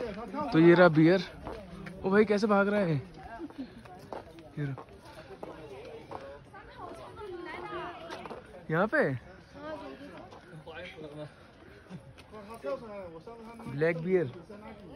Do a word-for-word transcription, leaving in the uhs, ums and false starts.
तो ये रहा बियर। ओ भाई कैसे भाग रहा है ये रहा। यहाँ पे ब्लैक बियर।